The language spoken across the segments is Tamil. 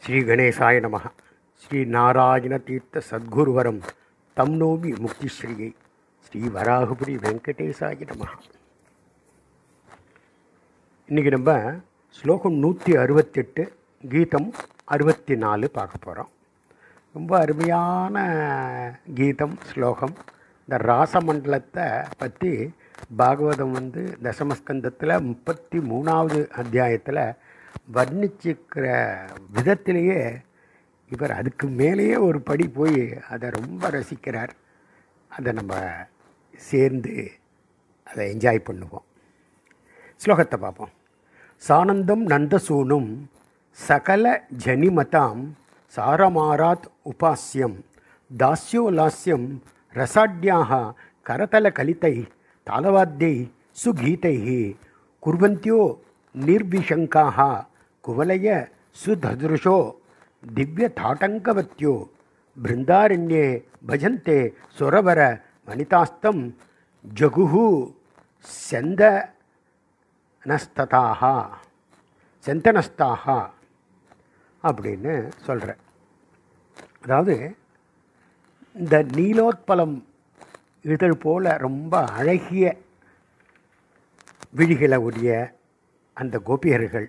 ஸ்ரீ கணேசாய நமः. ஸ்ரீ நாராயண தீர்த்த சத்குருவரம் தம் நோமி முக்திஸ்ரீயை ஸ்ரீ வராகுபுரி வெங்கடேசாய நமः. இன்றைக்கி நம்ம ஸ்லோகம் 168 கீதம் 64 பார்க்க போகிறோம். ரொம்ப அருமையான கீதம் ஸ்லோகம். இந்த ராசமண்டலத்தை பற்றி பாகவதம் தசமஸ்கந்தத்தில் 33வது அத்தியாயத்தில் வர்ணிச்சிக்கிற விதத்திலேயே இவர் அதுக்கு மேலேயே ஒரு படி போய் அதை ரொம்ப ரசிக்கிறார். அதை நம்ம சேர்ந்து அதை என்ஜாய் பண்ணுவோம். ஸ்லோகத்தை பார்ப்போம். சானந்தம் நந்தசூனும் சகல ஜனிமதாம் சாரமாராத் உபாஸ்யம் தாஸ்யோலாஸ்யம் ரசாட்யாக கரதல கலிதை தாளவாத்யை சுகீதை குர்வந்தியோ நிர்விஷங்காக குவலய சுததுருஷோ திவ்ய தாட்டங்கவத்யோ பிருந்தாரண்யே பஜந்தே சொரவர வனிதாஸ்தம் ஜகுஹு செந்தனஸ்தாக அப்படின்னு சொல்கிறேன். அதாவது இந்த நீலோத்பலம் இதழ் போல் ரொம்ப அழகிய விழிகளை உடைய அந்த கோபியர்கள்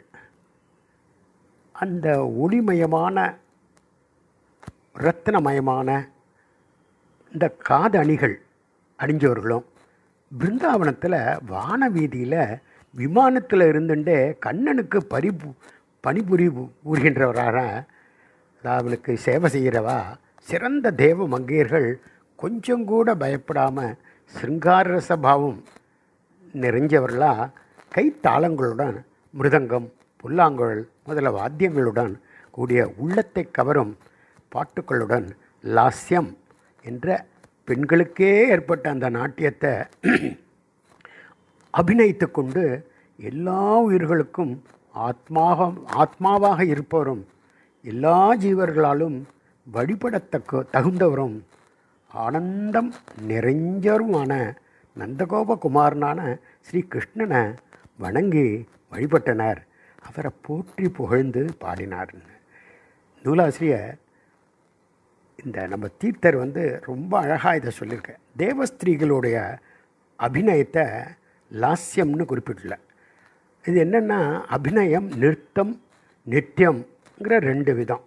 அந்த ஒளிமயமான இரத்தினமயமான இந்த காதணிகள் அணிஞ்சவர்களும் பிருந்தாவனத்தில் வானவீதியில் விமானத்தில் இருந்துட்டே கண்ணனுக்கு பணிபுரிகின்றவராக அவனுக்கு சேவை செய்கிறவா சிறந்த தேவ மங்கையர்கள் கொஞ்சம் கூட பயப்படாமல் சிருங்காரசபாவம் நிறைஞ்சவர்களாக கைத்தாளங்களுடன் மிருதங்கம் புல்லாங்குழல் முதல வாத்தியங்களுடன் கூடிய உள்ளத்தை கவரும் பாட்டுக்களுடன் லாஸ்யம் என்ற பெண்களுக்கே ஏற்பட்ட அந்த நாட்டியத்தை அபிநயித்து கொண்டு எல்லா உயிர்களுக்கும் ஆத்மாவாக இருப்பவரும் எல்லா ஜீவர்களாலும் தகுந்தவரும் ஆனந்தம் நிறைஞ்சவருமான நந்தகோபகுமாரனான ஸ்ரீ கிருஷ்ணனை வணங்கி வழிபட்டனர். அவரை போற்றி புகழ்ந்து பாடினார். நூலாசிரியர் இந்த நம்ம தீர்த்தர் ரொம்ப அழகாக இதை சொல்லியிருக்க. தேவஸ்திரீகளுடைய அபிநயத்தை லாஸ்யம்னு குறிப்பிடல. இது என்னென்னா அபிநயம் நிறுத்தம் நித்தியம்ங்கிற 2 விதம்.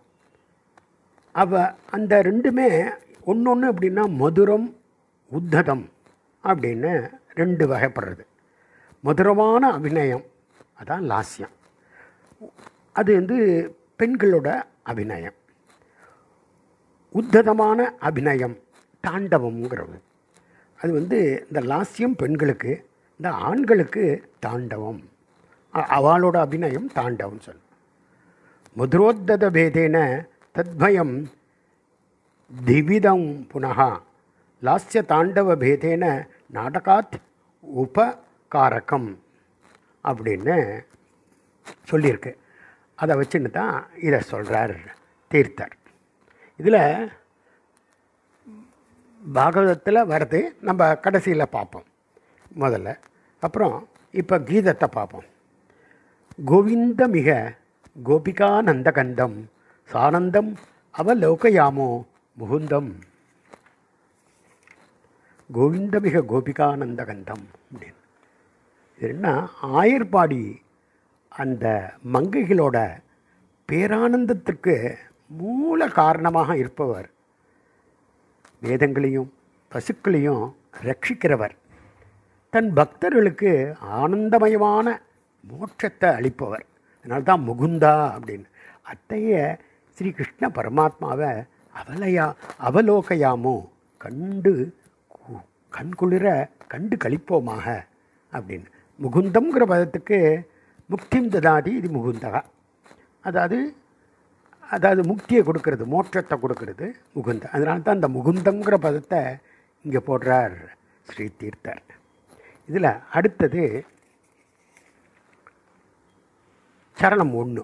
அந்த ரெண்டுமே ஒன்று அப்படின்னா மதுரம் உத்ததம் அப்படின்னு 2 வகைப்படுறது. மதுரமான அபிநயம் அதான் லாஸ்யம். அது பெண்களோட அபிநயம். உத்ததமான அபிநயம் தாண்டவம்ங்கிறது. அது இந்த லாஸ்யம் பெண்களுக்கு, இந்த ஆண்களுக்கு தாண்டவம். அவளோட அபிநயம் தாண்டவம் சொல். மதுரோத்தத பேதேன தத்பயம் திவிதம் புனः லாஸ்ய தாண்டவ பேதேன நாடகாத் உபகாரகம் அப்படின்னு சொல்லியிருக்கு. அதை வச்சுன்னு தான் இதை சொல்கிறார் தீர்த்தர். இதில் பாகவதத்தில் வருது, நம்ம கடைசியில் பார்ப்போம் முதல்ல. அப்புறம் இப்போ கீதத்தை பார்ப்போம். கோவிந்தமிக கோபிகானந்தகந்தம் சானந்தம் அவலோகயாமோ முகுந்தம். கோவிந்தமிக கோபிகானந்தகந்தம் அப்படின்னு இது என்ன? ஆயர்பாடி அந்த மங்கைகளோட பேரானந்தத்துக்கு மூல காரணமாக இருப்பவர், வேதங்களையும் பசுக்களையும் ரட்சிக்கிறவர், தன் பக்தர்களுக்கு ஆனந்தமயமான மோட்சத்தை அளிப்பவர். அதனால தான் முகுந்தா அப்படின்னு. அத்தைய ஸ்ரீ கிருஷ்ண பரமாத்மாவை அவலோகையாமோ கண்குளிர கண்டு கழிப்போமாக அப்படின்னு. முகுந்தம்ங்கிற பதத்துக்கு முக்திம் ததாதி இது முகுந்தகா. அதாவது முக்தியை கொடுக்கறது, மோட்சத்தை கொடுக்கறது முகுந்த. அதனால தான் அந்த முகுந்தங்கிற பதத்தை இங்கே போடுறார் ஸ்ரீ தீர்த்தர். இதில் அடுத்தது சரணம் 1.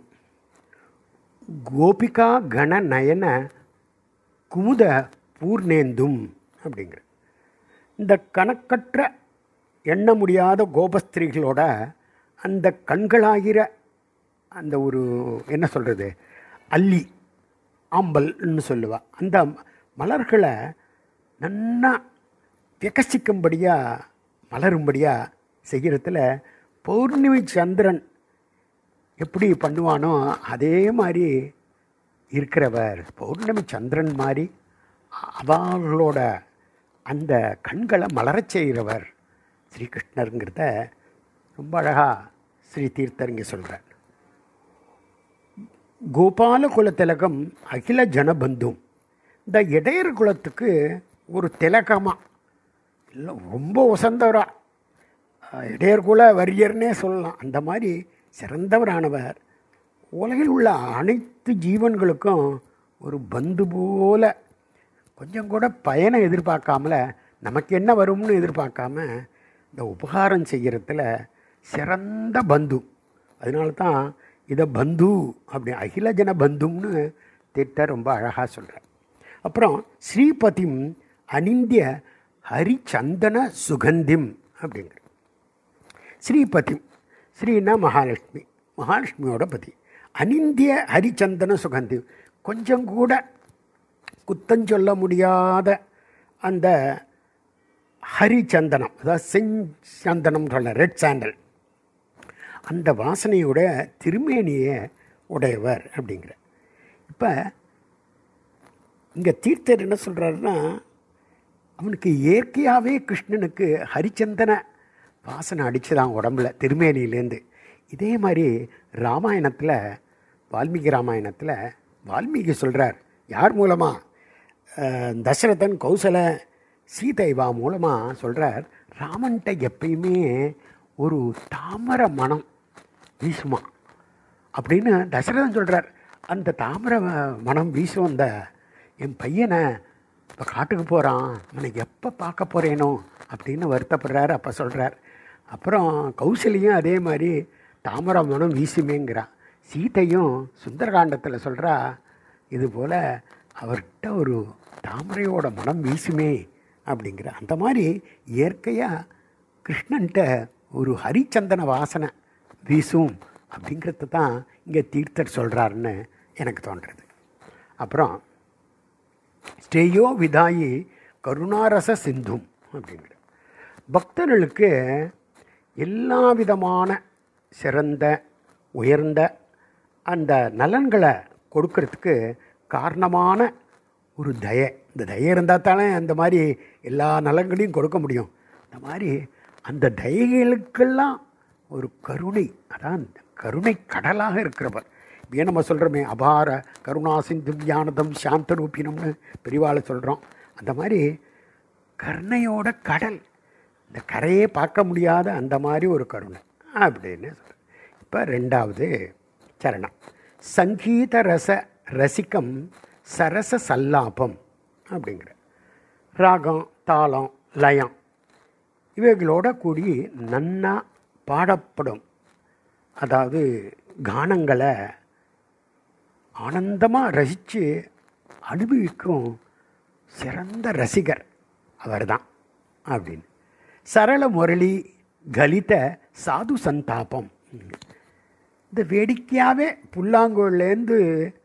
கோபிகா கண நயன குமுத பூர்ணேந்தும் அப்படிங்கிற இந்த கணக்கற்ற எண்ண முடியாத கோபஸ்திரீகளோட அந்த கண்களாகிற அந்த ஒரு என்ன சொல்கிறது அல்லி ஆம்பல்னு சொல்லுவா. அந்த மலர்களை நன்னா விகசிக்கும்படியாக மலரும்படியாக செய்கிறதுல பௌர்ணமி சந்திரன் எப்படி பண்ணுவானோ அதே மாதிரி இருக்கிறவர், பௌர்ணமி சந்திரன் மாதிரி அவர்களோட அந்த கண்களை மலரச் செய்கிறவர் ஸ்ரீகிருஷ்ணருங்கிறத ரொம்ப அழகாக ஸ்ரீ தீர்த்தர் இங்கே சொல்கிறார். கோபால குல திலகம் அகில ஜனபந்தும், இந்த இடையர் குலத்துக்கு ஒரு திலகமாக இல்லை ரொம்ப உசந்தவரா, இடையர் குல வரியர்னே சொல்லலாம். அந்த மாதிரி சிறந்தவரானவர் உலகில் உள்ள அனைத்து ஜீவன்களுக்கும் ஒரு பந்து போல, கொஞ்சம் கூட பயனை எதிர்பார்க்காமல, நமக்கு என்ன வரும்னு எதிர்பார்க்காம இந்த உபகாரம் செய்கிறதுல சிறந்த பந்து. அதனால தான் இதை பந்து அப்படி அகில ஜன பந்துன்னு திட்ட ரொம்ப அழகாக சொல்கிறார். அப்புறம் ஸ்ரீபதிம் அனிந்திய ஹரிச்சந்தன சுகந்திம் அப்படிங்கிற ஸ்ரீபதிம், ஸ்ரீனா மகாலட்சுமி, மகாலட்சுமியோட பதி. அனிந்திய ஹரிச்சந்தன சுகந்தி, கொஞ்சம் கூட குத்தஞ்சொல்ல முடியாத அந்த ஹரிச்சந்தனம், அதாவது செஞ்சந்தனம் சொல்ல ரெட் சாண்டல், அந்த வாசனையோட திருமேனியை உடையவர் அப்படிங்கிற. இப்போ இங்கே தீர்த்தர் என்ன சொல்கிறாருன்னா, அவனுக்கு இயற்கையாகவே கிருஷ்ணனுக்கு ஹரிச்சந்தன வாசனை அடிச்சுதான் உடம்புல திருமேனியிலேருந்து. இதே மாதிரி ராமாயணத்தில், வால்மீகி ராமாயணத்தில் வால்மீகி சொல்கிறார், யார் மூலமாக? தசரதன் கௌசல சீதைவா மூலமாக சொல்கிறார், ராமன்கிட்ட எப்பயுமே ஒரு தாமரை மனம் வீசுமா அப்படின்னு தசரதன் சொல்கிறார். அந்த தாமரை மனம் வீசும் அந்த என் பையனை இப்போ காட்டுக்கு போகிறான், அவனை எப்போ பார்க்க போகிறேனோ அப்படின்னு வருத்தப்படுறார். அப்போ சொல்கிறார். அப்புறம் கௌசலியும் அதே மாதிரி தாமரை மனம் வீசுமேங்கிறான். சீதையும் சுந்தரகாண்டத்தில் சொல்கிறா, இதுபோல் அவர்கிட்ட ஒரு தாமரையோட மனம் வீசுமே அப்படிங்கிற. அந்த மாதிரி இயற்கையாக கிருஷ்ணன்கிட்ட ஒரு ஹரிச்சந்தன வாசனை வீசும் அப்படிங்கிறது தான் இங்கே தீர்த்தர் சொல்கிறாருன்னு எனக்கு தோன்றுறது. அப்புறம் ஸ்ரேயோ விதாயி கருணாரச சிந்தும் அப்படிங்கிற, பக்தர்களுக்கு எல்லா விதமான சிறந்த உயர்ந்த அந்த நலன்களை கொடுக்கறதுக்கு காரணமான ஒரு தயை. இந்த தயை இருந்தால் தானே அந்த மாதிரி எல்லா நலன்களையும் கொடுக்க முடியும். அந்த மாதிரி அந்த தயைகளுக்கெல்லாம் ஒரு கருணை, அதான் கருணை கடலாக இருக்கிறவர். ஏன் நம்ம சொல்கிறோமே அபார கருணா சிந்து ஞானதம் சாந்த ரூபினம்னு பெரிவாளை சொல்கிறோம். அந்த மாதிரி கருணையோட கடல், இந்த கரையே பார்க்க முடியாத அந்த மாதிரி ஒரு கருணை அப்படின்னு சொல்கிறேன். இப்போ ரெண்டாவது சரணம், சங்கீத ரச ரசிக்கம் சரச சல்லாபம் அப்படிங்கிற. ராகம், தாளம், லயம் இவைகளோட கூடி நன்னா பாடப்படும், அதாவது கானங்களை ஆனந்தமாக ரசித்து அனுபவிக்கும் சிறந்த ரசிகர் அவர் தான் அப்படின்னு. சரள முரளி கலித சாது சந்தாபம், இந்த வேடிக்கையாகவே புல்லாங்குழலேருந்து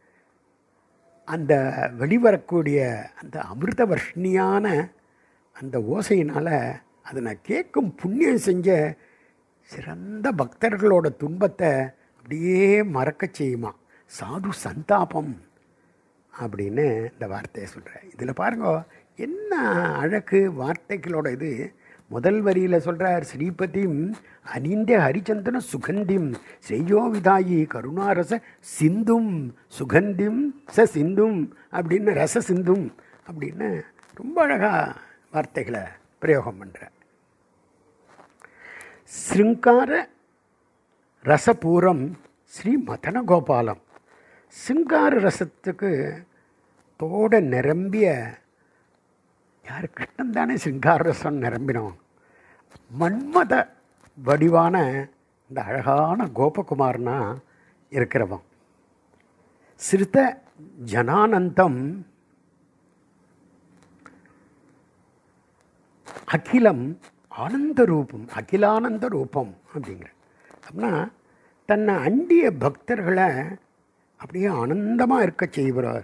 அந்த வெளிவரக்கூடிய அந்த அமிர்த வர்ஷினியான அந்த ஓசையினால் அதனை கேட்கும் புண்ணியம் செஞ்ச சிறந்த பக்தர்களோட துன்பத்தை அப்படியே மறக்க செய்யுமா. சாது சந்தாபம் அப்படின்னு இந்த வார்த்தையை சொல்கிறேன். இதில் பாருங்க என்ன அழகு வார்த்தைகளோட இது. முதல் வரியில் சொல்கிறார், ஸ்ரீபதிம் அனிந்த ஹரிச்சந்தன சுகந்திம் செய்யோ விதாயி கருணாரச சிந்தும் சுகந்திம் ச சிந்தும் அப்படின்னு ரச சிந்தும் அப்படின்னு ரொம்ப அழகாக வார்த்தைகளை பிரயோகம் பண்ணுறார். ஸ்ருங்கார ரசபூரம் ஸ்ரீ மதன கோபாலம், சிங்கார ரசத்துக்கு தோட நிரம்பிய யார்? கிருஷ்ணன் தானே சிங்கார ரசம் நிரம்பினோம். மன்மத வடிவான இந்த அழகான கோபகுமாரனா இருக்கிறவன். சிறுத ஜனானந்தம் அகிலம் ஆனந்த ரூபம், அகிலானந்த ரூபம் அப்படிங்கிற. அப்படின்னா தன்னை அண்டிய பக்தர்களை அப்படியே ஆனந்தமாக இருக்க செய்கிறார்.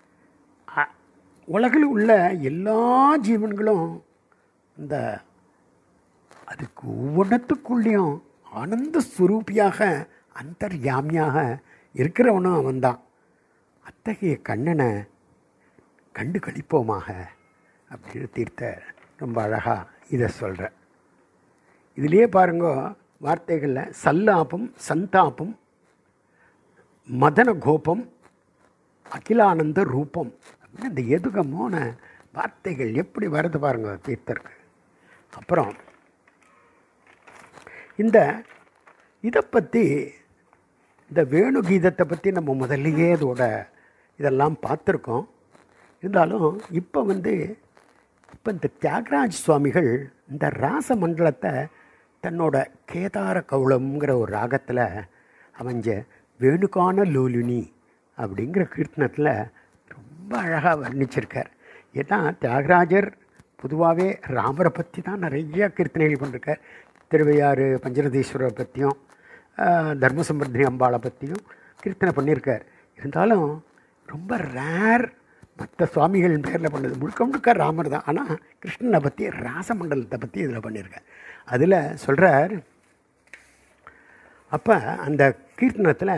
உலகில் உள்ள எல்லா ஜீவன்களும் இந்த அதுக்கு ஒவ்வொன்றத்துக்குள்ளேயும் ஆனந்த ஸ்வரூபியாக அந்தர்யாமியாக இருக்கிறவனும் அவன்தான். அத்தகைய கண்ணனை கண்டு கழிப்போமாக அப்படின்னு தீர்த்தர் ரொம்ப அழகாக இதை சொல்கிற. இதுலேயே பாருங்க வார்த்தைகளில் சல்லாபம், சந்தாபம், மதன கோபம், அகிலானந்த ரூபம் அப்படின்னு இந்த எதுகமான வார்த்தைகள் எப்படி வருது பாருங்க தீர்த்தருக்கு. அப்புறம் இதை பற்றி, இந்த வேணு கீதத்தை பற்றி நம்ம முதல்லையே இதெல்லாம் பார்த்துருக்கோம். இருந்தாலும் இப்போ இந்த தியாகராஜ சுவாமிகள் இந்த ராச மண்டலத்தை தன்னோட கேதார கௌளம்ங்கிற ஒரு ராகத்தில் அமைஞ்ச வேணுகான லோலுனி அப்படிங்கிற கீர்த்தனத்தில் ரொம்ப அழகாக வர்ணிச்சிருக்கார். ஏன்னா தியாகராஜர் பொதுவாகவே ராமரை பற்றி தான் நிறைய கீர்த்தனைகள் பண்ணிருக்கார். திருவையாறு பஞ்சரதீஸ்வரரை பற்றியும் தர்மசம்பர்தினி அம்பாளை பற்றியும் கீர்த்தனை பண்ணியிருக்கார். இருந்தாலும் ரொம்ப ரேர் மற்ற சுவாமிகள் பேரில் பண்ணது முழுக்க முழுக்க ராமர் தான். ஆனால் கிருஷ்ணனை பற்றி ராசமண்டலத்தை பற்றி இதில் பண்ணியிருக்கார். அதில் சொல்கிறார், அப்போ அந்த கீர்த்தனத்தில்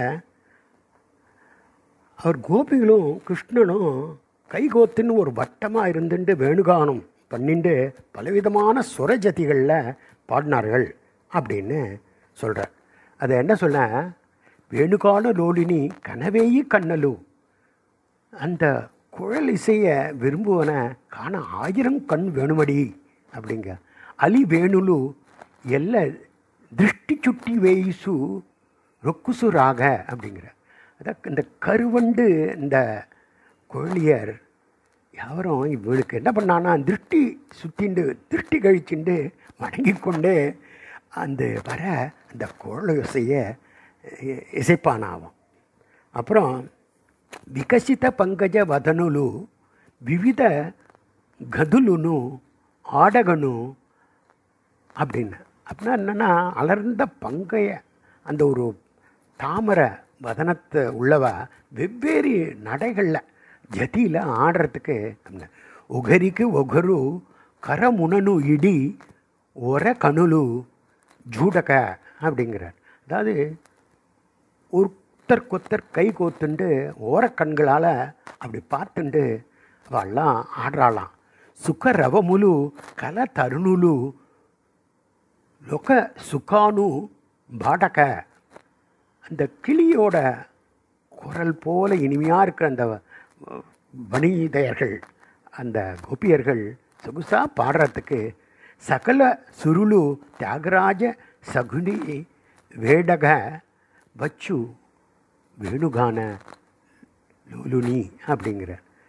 அவர் கோபிகளும் கிருஷ்ணனும் கைகோத்துன்னு ஒரு வட்டமாக இருந்துட்டு வேணுகானம் பண்ணிட்டு பலவிதமான சுரஜதிகளில் பாடினார்கள் அப்படின்னு சொல்கிறார். அதை என்ன சொல்ல, வேணுகான லோலினி கனவேயி கண்ணலு, அந்த குழல் இசையை விரும்புவனை காண 1000 கண் வேணுமடி அப்படிங்க. அலி வேணுலு எல்ல திருஷ்டி சுட்டி வேயிசு ரொக்குசு ராக அப்படிங்கிற. அதான் இந்த கருவண்டு இந்த குழலியர் யாரும் இவளுக்கு என்ன பண்ணான்னா திருஷ்டி சுற்றிண்டு திருஷ்டி கழிச்சுண்டு வணங்கி கொண்டு வர அந்த குழல் இசையை இசைப்பானாவும். அப்புறம் వికసిత పంకజ వదనులు వివిధ கதுலுனு ஆடகனு அப்படின்னு. அப்படின்னா என்னென்னா அலர்ந்த பங்கைய அந்த ஒரு தாமரை வதனத்தை உள்ளவ வெவ்வேறு நடைகளில் ஜதியில் ஆடுறதுக்கு ஒகரிக்கு ஒகரு கரமுனனு இடி ஒர கணுலு ஜூடக அப்படிங்கிறார். அதாவது ஒருத்தர் கை கோத்துண்டு ஓரக்கண்களால் அப்படி பார்த்துண்டு அவெல்லாம் ஆடுறாளாம். சுக ரவமுலு கல தருணுலு லொக சுகானு பாடக, அந்த கிளியோட குரல் போல இனிமையாக இருக்கிற அந்த வணிதையர்கள், அந்த கோபியர்கள் சொகுசாக பாடுறதுக்கு சகல சுருளு தியாகராஜ சகுனி வேடக வச்சு வேணுகான லோலுனி அப்படிங்கிற.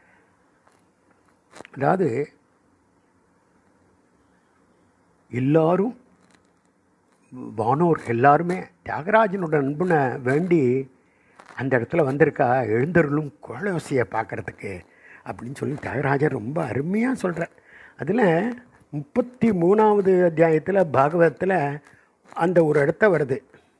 அதாவது எல்லாரும் வானோர் எல்லாருமே தியாகராஜனோட அன்புனை வேண்டி அந்த இடத்துல வந்திருக்கா எழுந்தருளும் குழலோசையை பார்க்குறதுக்கு அப்படின்னு சொல்லி தியாகராஜர் ரொம்ப அருமையாக சொல்கிறார். அதில் 33வது அத்தியாயத்தில் பாகவதத்தில் அந்த ஒரு இடத்த வருது.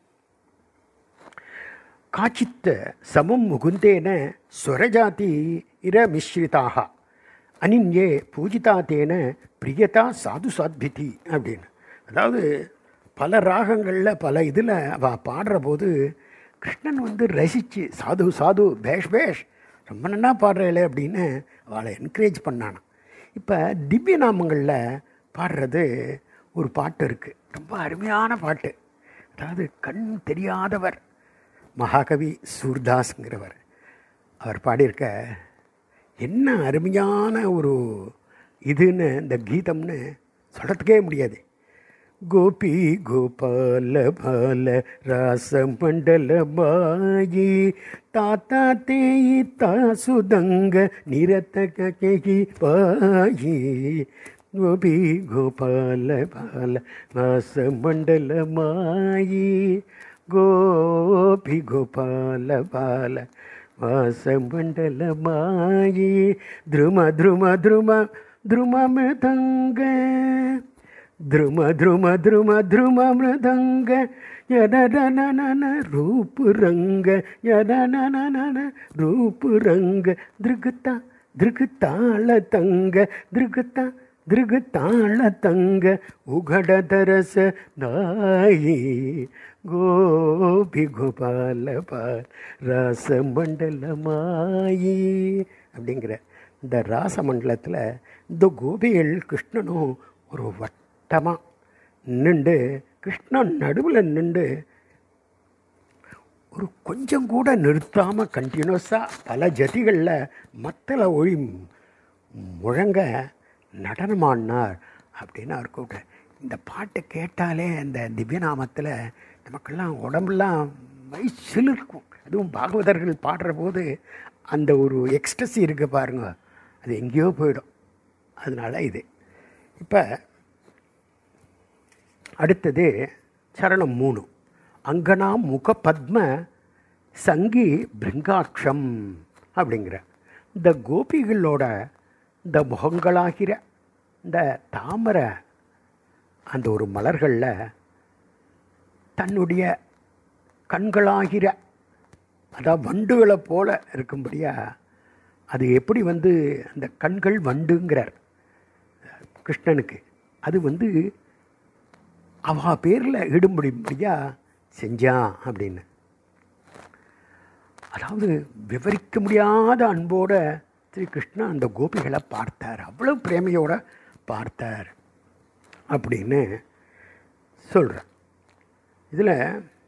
காச்சித்த சமம் முகுந்தேன ஸ்வரஜாதி இர மிஸ்ரிதாக அனின்யே பூஜிதாத்தேன பிரியதா சாது சாத்பிதி அப்படின்னு. அதாவது பல ராகங்களில் பல இதில் அவள் பாடுற போது கிருஷ்ணன் ரசித்து சாது சாது பேஷ் பேஷ் ரொம்ப நன்னா பாடுறேளே அப்படின்னு அவளை என்கரேஜ் பண்ணானா. இப்போ திவ்ய நாமங்களில் பாடுறது ஒரு பாட்டு இருக்குது, ரொம்ப அருமையான பாட்டு. அதாவது கண் தெரியாதவர் மகாகவி சூர்தாஸ்ங்கிறவர் அவர் பாடியிருக்க என்ன அருமையான ஒரு இதுன்னு இந்த கீதம்னு சொல்கிறதுக்கே முடியாது. கோபி கோபால பால ராச மண்டல பாயி தாத்தா தேயி தாசுதங்க நிரத்த ககி பாயி கோபி கோபால பால ராச மண்டல மாயி கோபி கோபால பால வாசமண்டல மாயி த்ரும த்ரும த்ரும த்ரும மிருதங்க த்ரும த்ரும த்ரும த்ரும மிருதங்க யதனன ரூபு ரங்க யதனன ரூபு ரங்க திருகுத்தா திருகுத்தாள தங்க திருகுத்தா திருகுத்தாள தங்க உகடதரச நாயி கோபி கோபால பார் ராசமண்டலமாயி அப்படிங்கிற இந்த ராசமண்டலத்தில் இந்த கோபிகள் கிருஷ்ணனும் ஒரு வட்டமாக நின்று கிருஷ்ணன் நடுவில் நின்று ஒரு கொஞ்சம் கூட நிறுத்தாமல் கண்டினியூஸாக பல ஜதிகளில் மத்தள ஒளி முழங்க நடனமாடினார் அப்படின்னு அவர் கூப்பிட்ட. இந்த பாட்டு கேட்டாலே அந்த திவ்யநாமத்தில் நமக்கெல்லாம் உடம்பெல்லாம் சிலிர்க்கும். அதுவும் பாகவதர்கள் பாடுற போது அந்த ஒரு எக்ஸ்ட்ரஸி இருக்குது பாருங்க, அது எங்கேயோ போயிடும். அதனால் இது இப்போ அடுத்தது சரணம் 3. அங்கனா முக பத்ம சங்கி பிருங்காட்சம் அப்படிங்கிற இந்த கோபிகளோட இந்த முகங்களாகிற இந்த தாமரை அந்த ஒரு மலர்களில் தன்னுடைய கண்களாகிற அதாவது வண்டுகளை போல இருக்கும்படியா அது எப்படி அந்த கண்கள் வண்டுங்கிறார் கிருஷ்ணனுக்கு. அது அவா பேரில் இடும்படியா செஞ்சான் அப்படின்னு. அதாவது விவரிக்க முடியாத அன்போட ஸ்ரீ கிருஷ்ணன் அந்த கோபிகளை பார்த்தார், அவ்வளோ பிரேமையோடு பார்த்தார் அப்படின்னு சொல்கிறார். இதில்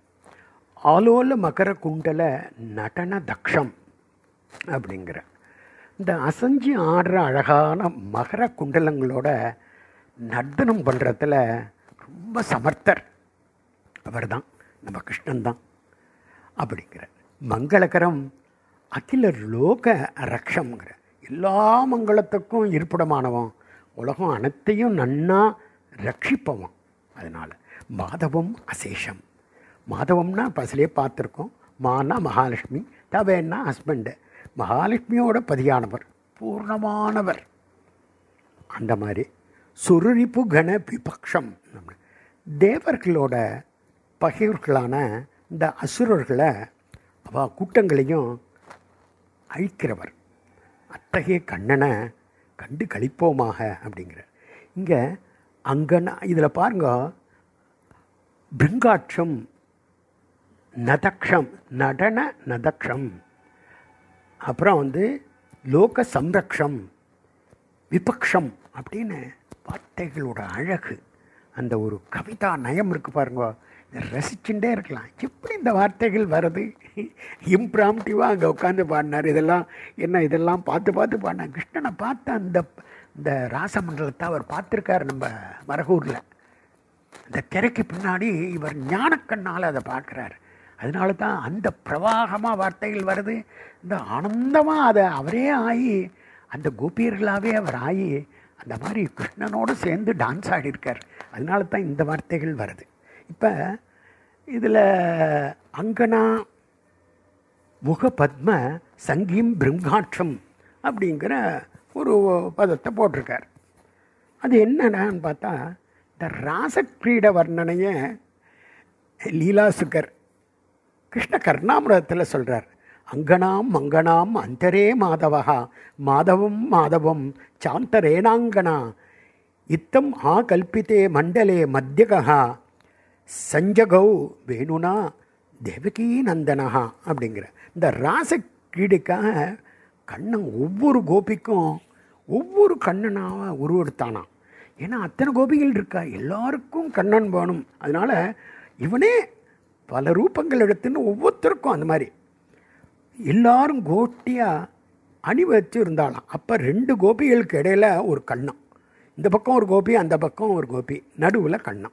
ஆலோல மகர குண்டல நடன தக்ஷம் அப்படிங்கிற இந்த அசைஞ்சு ஆடுற அழகான மகர குண்டலங்களோட நர்த்தனம் பண்ணுறதுல ரொம்ப சமர்த்தர் அவர் தான், நம்ம கிருஷ்ணன் தான் அப்படிங்கிற. மங்களகரம் அகில லோக ரக்ஷங்கிற எல்லா மங்களத்துக்கும் இருப்பிடமானவன், உலகம் அனைத்தையும் நன்னா ரட்சிப்பவன். அதனால் மாதவம் அசேஷம். மாதவம்னா பசிலே பார்த்துருக்கோம். மானா மகாலட்சுமி, தவேன்னா ஹஸ்பண்டு. மகாலட்சுமியோட பதியானவர், பூர்ணமானவர். அந்த மாதிரி சுருரிப்பு கண விபக்ஷம், தேவர்களோட பகைவர்களான இந்த அசுரர்களை கூட்டங்களையும் அழிக்கிறவர். அத்தகைய கண்ணனை கண்டு கழிப்போமாக அப்படிங்கிற. இங்கே அங்கன இதில் பாருங்க, பிருங்காட்சம் நதக்ஷம் நடன நதக்ஷம், அப்புறம் லோக சம்ரக்ஷம் விபக்ஷம் அப்படின்னு வார்த்தைகளோட அழகு, அந்த ஒரு கவிதா நயம் இருக்குது பாருங்க, இதை ரசிச்சுட்டே இருக்கலாம். எப்படி இந்த வார்த்தைகள் வருது, இம்ப்ராம்டிவாக அங்கே உட்காந்து பாடினார். இதெல்லாம் பார்த்து பாடினார். கிருஷ்ணனை பார்த்து இந்த ராசமண்டலத்தை அவர் பார்த்துருக்கார் நம்ம மரகூரில். இந்த திரைக்கு பின்னாடி இவர் ஞானக்கண்ணால் அதை பார்க்குறார். அதனால தான் அந்த பிரவாகமாக வார்த்தைகள் வருது. இந்த ஆனந்தமாக அதை அவரே ஆகி அந்த கோபியர்களாகவே அவர் ஆகி அந்த மாதிரி கிருஷ்ணனோடு சேர்ந்து டான்ஸ் ஆடியிருக்கார். அதனால தான் இந்த வார்த்தைகள் வருது. இப்போ இதில் அங்கனா முக பத்ம சங்கீம் பிருங்காட்சம் அப்படிங்கிற ஒரு பதத்தை போட்டிருக்கார். அது என்னன்னு பார்த்தா, இந்த ராசக்கிரீட வர்ணனையை லீலாசுகர் கிருஷ்ண கர்ணாமிரதத்தில் சொல்கிறார். அங்கனாம் மங்கனாம் அந்தரே மாதவா மாதவம் மாதவம் சாந்தரேனாங்கனா இத்தம் ஆ கல்பித்தே மண்டலே மத்தியகா சஞ்சகௌ வேணுனா தேவகீ நந்தனா அப்படிங்கிற இந்த ராச கிரீடைக்காக கண்ணன் ஒவ்வொரு கோபிக்கும் ஒவ்வொரு கண்ணனாக உருவெடுத்தானா. ஏன்னா அத்தனை கோபிகள் இருக்கா, எல்லாருக்கும் கண்ணன் வேணும். அதனால் இவனே பல ரூபங்கள் எடுத்துன்னு ஒவ்வொருத்தருக்கும் அந்த மாதிரி எல்லாரும் கோட்டியாக அணி வச்சு இருந்தாலாம். அப்போ 2 கோபிகளுக்கு இடையில் ஒரு கண்ணம், இந்த பக்கம் ஒரு கோபி அந்த பக்கம் ஒரு கோபி, நடுவில் கண்ணம்.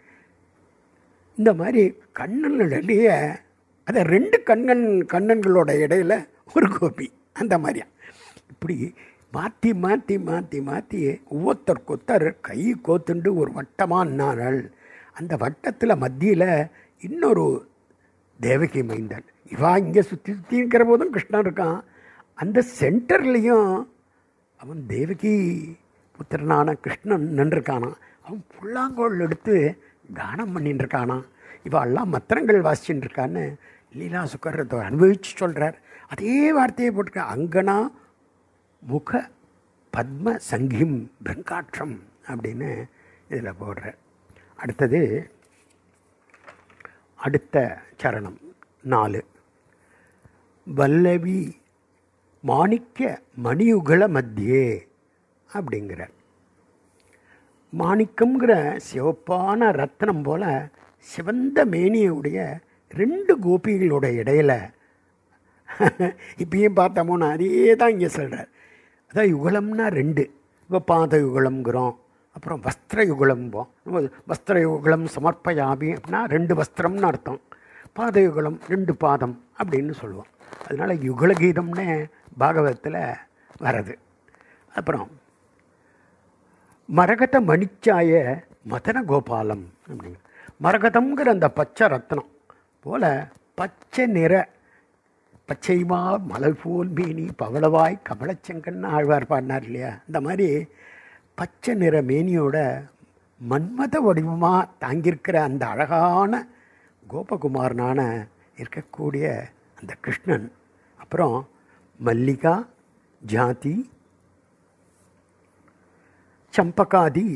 இந்த மாதிரி கண்ணனிடையே அதை 2 கண்ணன்களோட இடையில் ஒரு கோபி, அந்த மாதிரியா இப்படி மாற்றி மாற்றி மாற்றி மாற்றி ஒவ்வொருத்தருக்கொத்தர் கை கோத்துண்டு ஒரு வட்டமானார்கள். அந்த வட்டத்தில் மத்தியில் இன்னொரு தேவகி மைந்தன். இவா இங்கே சுற்றி சுற்றி இருக்கிற போதும் கிருஷ்ணன் இருக்கான். அந்த சென்டர்லேயும் அவன் தேவகி புத்திரனான கிருஷ்ணன் நின்றுருக்கானான். அவன் புல்லாங்கோல் எடுத்து கானம் பண்ணிட்டுருக்கானான். இவாள்லாம் மத்திரங்கள் வாசிச்சுட்டு இருக்கான்னு லீலா சுக்கர் அனுபவிச்சு சொல்கிறார். அதே வார்த்தையை போட்டிருக்க, அங்கனா முக பத்ம சங்கிம் பிரங்காற்றம் அப்படின்னு இதில் போடுறார். அடுத்தது அடுத்த சரணம் 4. வல்லவி மாணிக்க மணியுகள மத்தியே அப்படிங்கிறார். மாணிக்கம்ங்கிற சிவப்பான ரத்னம் போல சிவந்த மேனியுடைய 2 கோபிகளோட இடையில இப்பயும் பார்த்தோமோன்னா அதே தான் இங்கே சொல்கிறார். அதான் யுகலம்னா 2. இப்போ பாத யுகலம்ங்கிறோம், அப்புறம் வஸ்திர யுகலம்போம். வஸ்திர யுகலம் சமர்ப்பயாமி அப்படின்னா 2 வஸ்திரம்னு அர்த்தம். பாத யுகலம் 2 பாதம் அப்படின்னு சொல்லுவோம். அதனால் யுகலகீதம்னு பாகவதத்தில் வர்றது. அப்புறம் மரகத மணிச்சாய மதன கோபாலம் அப்படிங்க. மரகதம்ங்கிற அந்த பச்சை ரத்னம் போல் பச்சை நிற பச்சைமா மலர் போல் மேனி பவளவாய் கமலச்செங்கன்னு ஆழ்வார் பாடினார் இல்லையா? இந்த மாதிரி பச்சை நிற மேனியோட மன்மத வடிவமாக தாங்கியிருக்கிற அந்த அழகான கோபகுமாரனான இருக்கக்கூடிய அந்த கிருஷ்ணன். அப்புறம் மல்லிகா ஜாதி சம்பகாதி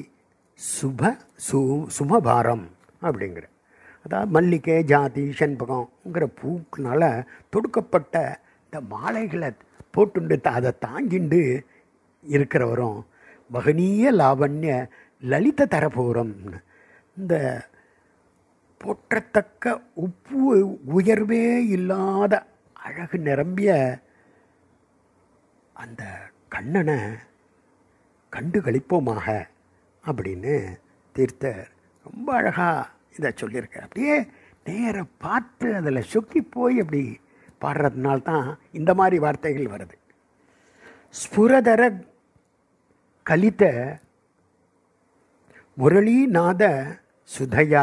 சுமபாரம் அப்படிங்கிற, அதாவது மல்லிகை ஜாதி செண்பகங்கிற பூக்குனால தொடுக்கப்பட்ட இந்த மாலைகளை போட்டுண்டு அதை தாங்கிண்டு இருக்கிறவரும் மகனீய லாவண்ய லலித தரபூரம், இந்த போற்றத்தக்க உப்பு உயர்வே இல்லாத அழகு நிரம்பிய அந்த கண்ணனை கண்டு களிப்போமாக அப்படின்னு தீர்த்தர் ரொம்ப அழகாக இதை சொல்லியிருக்கார். அப்படியே நேர பார்த்து அதில் சொக்கி போய் அப்படி பாடுறதுனால்தான் இந்த மாதிரி வார்த்தைகள் வருது. ஸ்புரதர கலித முரளிநாத சுதையா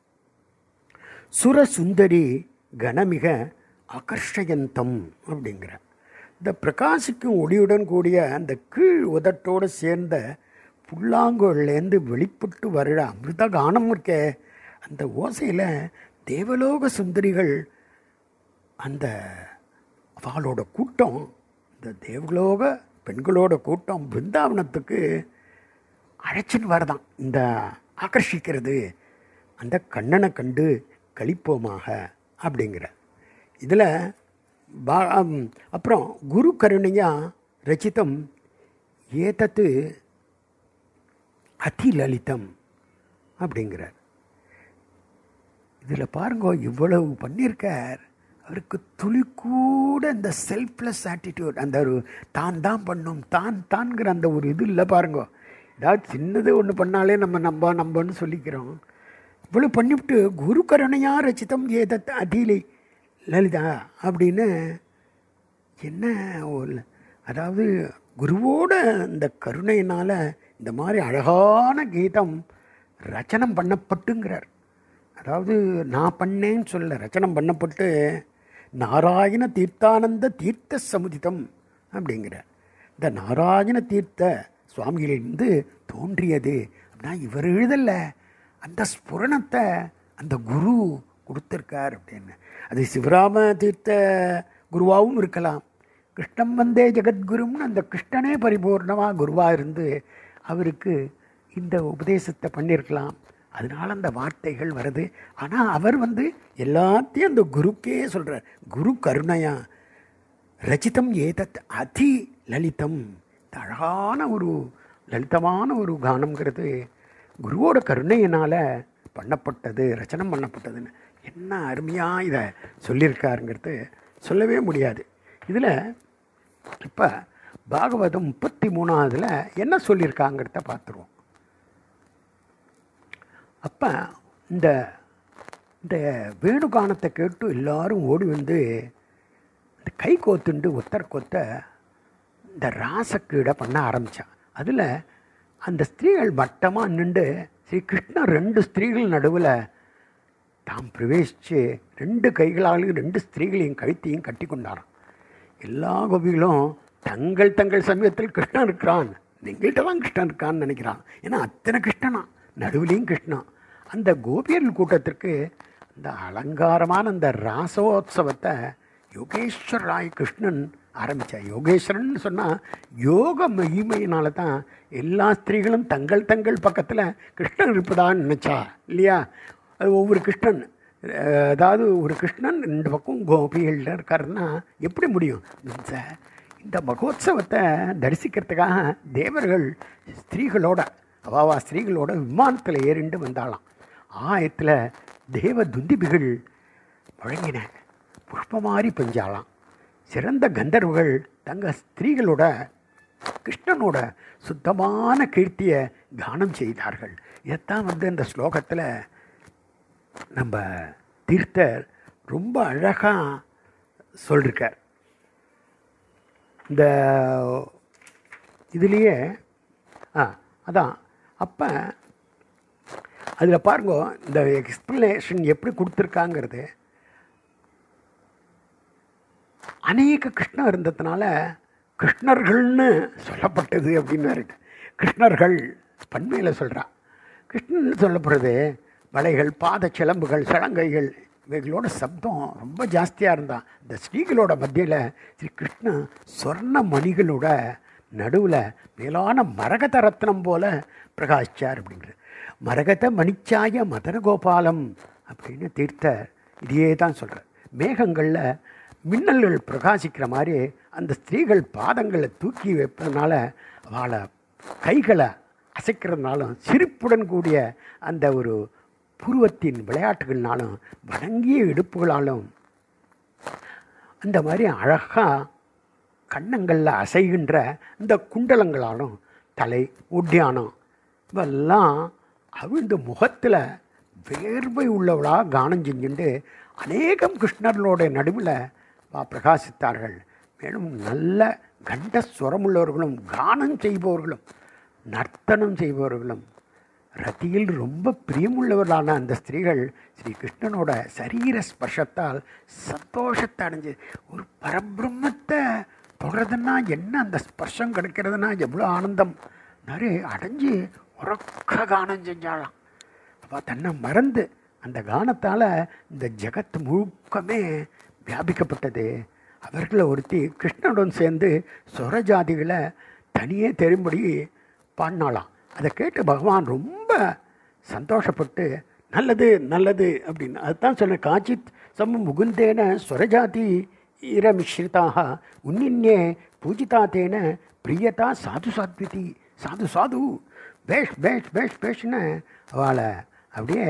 சுரசுந்தரி கணமிக ஆகர்ஷயந்தம் அப்படிங்கிற, இந்த பிரகாசிக்கும் ஒளியுடன் கூடிய அந்த கீழ் உதட்டோடு சேர்ந்த புல்லாங்குழலேருந்து வெளிப்பட்டு வருகிற அமிர்த கானம் இருக்க, அந்த ஓசையில் தேவலோக சுந்தரிகள் அந்த அவளோட கூட்டம், இந்த தேவலோக பெண்களோட கூட்டம் பிருந்தாவனத்துக்கு அழைச்சின்னு வரதான் இந்த ஆகர்ஷிக்கிறது. அந்த கண்ணனை கண்டு கழிப்போமாக அப்படிங்கிற இதில் அப்புறம் குரு கருணையா ரச்சிதம் ஏதத்து அதிலலிதம் அப்படிங்கிறார். இதில் பாருங்க, இவ்வளவு பண்ணியிருக்கார். அவருக்கு துளி கூட இந்த செல்ஃப்லெஸ் ஆட்டிடியூட், அந்த ஒரு தான் தான் பண்ணும் தான்ங்கிற அந்த ஒரு இது இல்லை பாருங்க. ஏதாவது சின்னது ஒன்று பண்ணாலே நம்பன்னு சொல்லிக்கிறோம். இவ்வளோ பண்ணிவிட்டு குரு கருணையா ரச்சிதம் ஏதத் அதிலை லலிதா அப்படின்னு என்ன, அதாவது குருவோட இந்த கருணையினால் இந்த மாதிரி அழகான கீதம் ரச்சனம் பண்ணப்பட்டுங்கிறார். அதாவது நான் பண்ணேன்னு சொல்ல, ரச்சனம் பண்ணப்பட்டு நாராயண தீர்த்தானந்த தீர்த்த சமுதிதம் அப்படிங்கிறார். இந்த நாராயண தீர்த்த சுவாமிகளிலிருந்து தோன்றியது அப்படின்னா இவர் எழுதலை, அந்த ஸ்புரணத்தை அந்த குரு கொடுத்துருக்கார் அப்படின்னு. அது சிவராம தீர்த்த குருவாகவும் இருக்கலாம். கிருஷ்ணம் வந்தே ஜெகத்குருன்னு அந்த கிருஷ்ணனே பரிபூர்ணமாக குருவாக இருந்து அவருக்கு இந்த உபதேசத்தை பண்ணியிருக்கலாம். அதனால் அந்த வார்த்தைகள் வருது. ஆனால் அவர் எல்லாத்தையும் அந்த குருக்கே சொல்கிறார். குரு கருணையா ரச்சிதம் ஏதத் அதி லலிதம், இந்த அழகான ஒரு லலிதமான ஒரு கானம்ங்கிறது குருவோட கருணையினால் பண்ணப்பட்டது, ரச்சனம் பண்ணப்பட்டதுன்னு என்ன அருமையாக இதை சொல்லியிருக்காருங்கிறது சொல்லவே முடியாது. இதில் இப்போ பாகவதம் 33ஆவதுல என்ன சொல்லியிருக்காங்கிறத பார்த்துருவோம். அப்போ இந்த இந்த வேணுகானத்தை கேட்டு எல்லாரும் ஓடி இந்த கை கோத்துண்டு ஒத்தர இந்த ராசக்கீடை பண்ண ஆரம்பித்தான். அதில் அந்த ஸ்திரீகள் வட்டமாக நின்று ஸ்ரீ கிருஷ்ணன் 2 ஸ்திரீகள் நடுவில் தாம் பிரவேசித்து 2 கைகளாலும் 2 ஸ்திரீகளையும் கழுத்தையும் கட்டி கொண்டாராம். எல்லா கோபிகளும் தங்கள் தங்கள் சமயத்தில் கிருஷ்ணன் இருக்கிறான், எங்கள்கிட்ட தான் கிருஷ்ணன் இருக்கான்னு நினைக்கிறான். ஏன்னா அத்தனை கிருஷ்ணனா, நடுவிலையும் கிருஷ்ணா. அந்த கோபியர்கள் கூட்டத்திற்கு இந்த அலங்காரமான அந்த ராசோத்சவத்தை யோகேஸ்வர் ராய் கிருஷ்ணன் ஆரம்பித்தார். யோகேஸ்வரன் சொன்னால் யோக மகிமையினால தான் எல்லா ஸ்திரீகளும் தங்கள் தங்கள் பக்கத்தில் கிருஷ்ணன் இருப்பதான்னு நினச்சா இல்லையா. அது ஒவ்வொரு கிருஷ்ணன், அதாவது ஒரு கிருஷ்ணன் ரெண்டு பக்கம் கோபிகள் இருக்காருன்னா எப்படி முடியும்? இந்த மகோத்சவத்தை தரிசிக்கிறதுக்காக தேவர்கள் ஸ்திரீகளோட அவாவா ஸ்திரீகளோட விமானத்தில் ஏறிண்டு வந்தாலாம். ஆயத்தில் தேவ துந்திபிகள் முழங்கின, புஷ்பமாரி பெஞ்சாலாம். சிறந்த கந்தர்வர்கள் தங்கள் ஸ்திரீகளோட கிருஷ்ணனோட சுத்தமான கீர்த்தியை கானம் செய்தார்கள். இதைத்தான் இந்த ஸ்லோகத்தில் நம்ம தீர்த்தர் ரொம்ப அழகாக சொல்லியிருக்கார். இந்த இதுலேயே அதான் அப்போ அதில் பாருங்க, இந்த எக்ஸ்பிளனேஷன் எப்படி கொடுத்துருக்காங்கிறது. அநேக கிருஷ்ணர் இருந்ததுனால கிருஷ்ணர்கள்னு சொல்லப்பட்டது அப்படின்னு இருக்கு. கிருஷ்ணர்கள் பன்மையில் சொல்கிறான். கிருஷ்ணன் சொல்லப்படுறது வளைகள், பாத சிலம்புகள், சலங்கைகள் இவைகளோட சப்தம் ரொம்ப ஜாஸ்தியாக இருந்தான். இந்த ஸ்ரீகளோட மத்தியில் ஸ்ரீ கிருஷ்ணன் சொர்ண மணிகளோட நடுவில் மேலான மரகத ரத்னம் போல பிரகாசிச்சார் அப்படிங்கிறது. மரகத மணிச்சாய மதன கோபாலம் அப்படின்னு தீர்த்தர் இதையே தான் சொல்கிறார். மேகங்களில் மின்னல்கள் பிரகாசிக்கிற மாதிரி அந்த ஸ்திரீகள் பாதங்களை தூக்கி வைப்பதனால, அவளை கைகளை அசைக்கிறதுனாலும், சிரிப்புடன் கூடிய அந்த ஒரு புருவத்தின் விளையாட்டுகள்னாலும், வணங்கிய இடுப்புகளாலும், அந்த மாதிரி அழகாக கன்னங்களில் அசைகின்ற இந்த குண்டலங்களாலும், தலை ஒட்டியானம் இவெல்லாம் அவிழ்ந்த முகத்தில் வேர்வை உள்ளவளாக கானம் செஞ்சுட்டு அநேகம் கிருஷ்ணர்களோட நடுவில் பிரகாசித்தார்கள். மேலும் நல்ல கண்ட சுரமுள்ளவர்களும், கானம் செய்பவர்களும், நர்த்தனம் செய்பவர்களும், ரத்தியில் ரொம்ப பிரியமுள்ளவர்களான அந்த ஸ்திரீகள் ஸ்ரீ கிருஷ்ணனோட சரீர ஸ்பர்ஷத்தால் சந்தோஷத்தை அடைஞ்சு, ஒரு பரபிரம்மத்தை தொடர்றதுன்னா என்ன, அந்த ஸ்பர்ஷம் கிடைக்கிறதுனா எவ்வளோ ஆனந்தம் நிறைய அடைஞ்சு உறக்க கானம் செஞ்சாலாம். அப்போ தன்னை மறந்து அந்த கானத்தால் இந்த ஜகத் முழுக்கமே வியாபிக்கப்பட்டது. அவர்களை ஒருத்தி கிருஷ்ணனுடன் சேர்ந்து சொரஜாதிகளை தனியே தெரியும்படி பாடினாலாம். அதை கேட்டு பகவான் ரொம்ப சந்தோஷப்பட்டு நல்லது நல்லது அப்படின்னு அதுதான் சொன்ன. காச்சித் சம முகுந்தேன ஸ்வரஜாதி இரமிஸ்ரிதாக உன்னின்னே பூஜிதாத்தேன பிரியதா சாது சாத்விதி. சாது சாது பேஷ் பேஷ் பேஷ் பேஷ்னு அவளை அப்படியே